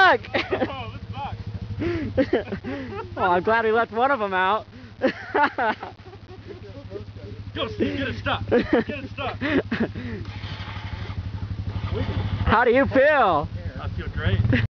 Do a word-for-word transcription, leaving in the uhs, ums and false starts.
stuck! Oh, it's stuck. Well, I'm glad we left one of them out. Go, Steve, get it stuck. Get it stuck. How do you feel? I feel great.